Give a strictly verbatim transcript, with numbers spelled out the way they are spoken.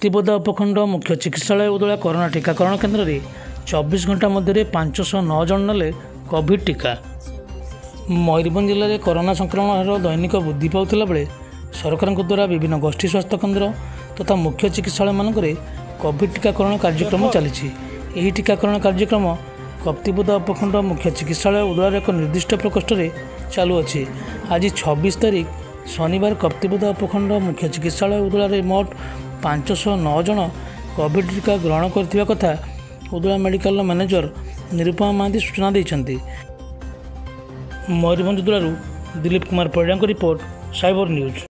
କପ୍ତିବଦା ଉପଖଣ୍ଡ ମୁଖ୍ୟ ଚିକିତ୍ସାଳୟ ଉଦଳା କରୋନା टीकाकरण केन्द्र में चौबीस घंटा मध्य पांच सौ नौ जन नेले कोविड टीका। मयूरभंज जिले में कोरोना संक्रमण हार दैनिक वृद्धि पाउथिला बेले सरकार द्वारा विभिन्न गोष्ठी स्वास्थ्य केन्द्र तथा मुख्य चिकित्सालय मानक कोविड टीकाकरण कार्यक्रम चली। यह टीकाकरण कार्यक्रम कप्तिबदा उपखंड मुख्य चिकित्सालय उदलार एक निर्दिष्ट प्रकोष्ठ में चालुअछि। आज छब्बीस तारीख शनिवार कप्तिबदा उपखंड मुख्य चिकित्सालय उदलार मोट पांच सौ नौ जन कोविड टीका ग्रहण करथिबा कथा उदला मेडिकल मैनेजर निरुपमा महांती सूचना देइछन्ति। मयूरभंज उदलारू Dilip Kumar Parida report cyber news.